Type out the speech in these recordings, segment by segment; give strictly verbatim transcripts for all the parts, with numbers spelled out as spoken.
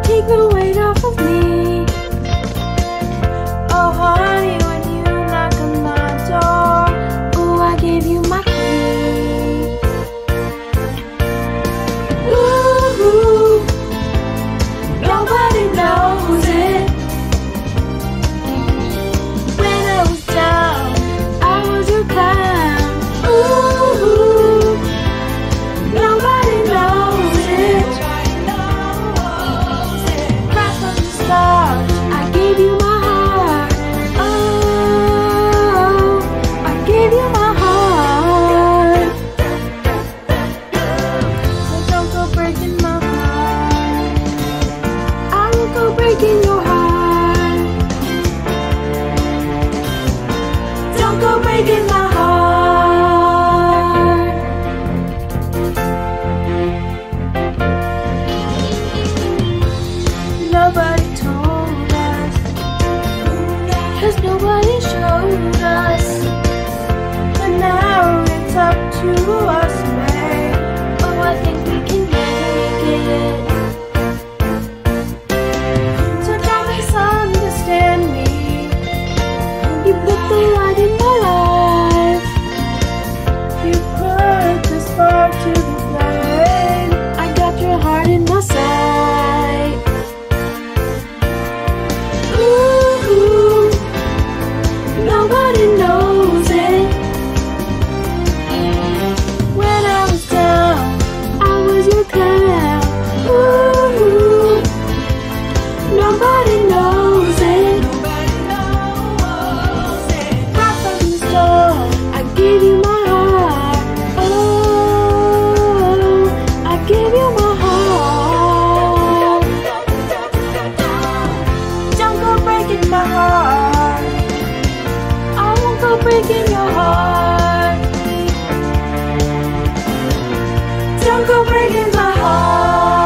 take the weight off of me. Oh honey, when you knock on my door, ooh, I gave you my key. Ooh, nobody knows it. When I was down, I was your clown. Ooh, nobody knows it. Right from the start, I gave you my heart. Oh, I gave you my heart. So don't go breaking my heart. I will go breaking your heart. Don't go breaking my heart. Nobody told us, 'cause nobody showed us. But now it's up to us, babe. Oh, I think we can make it. So don't misunderstand me. You put the light in my life. You put the spark to the flame. I got your heart in my sight. Ooh, nobody knows it. When I was down, I was your clown. Ooh, nobody knows it. Right from the start, I gave you my heart. Oh, I gave you my heart. Don't go breaking my heart. I won't go breaking your heart. Don't go breaking my heart.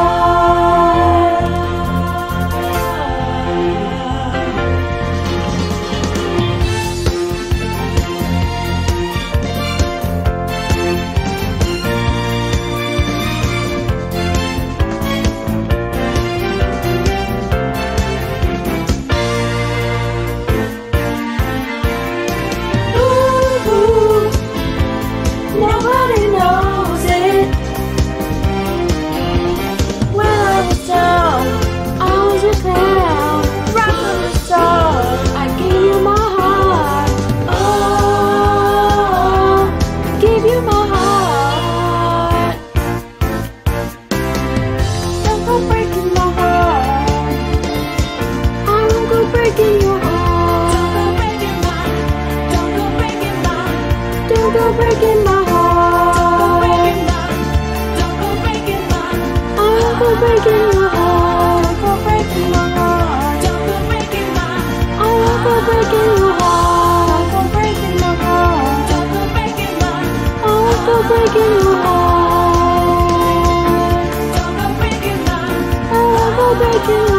Ooh, nobody knows it. When I was down, I was your clown. Right from the start, I gave you my heart. Oh, I gave you my heart. Don't go breaking my heart. I won't go breaking your heart. Don't go breaking my. Don't go breaking my heart. Don't go breaking my. I won't go breaking your heart. Don't go breaking my heart. Don't go breaking my. I won't go breaking your heart. Don't go breaking my heart. Don't go breaking my. I won't go breaking your heart. Don't go breaking my. I won't go breaking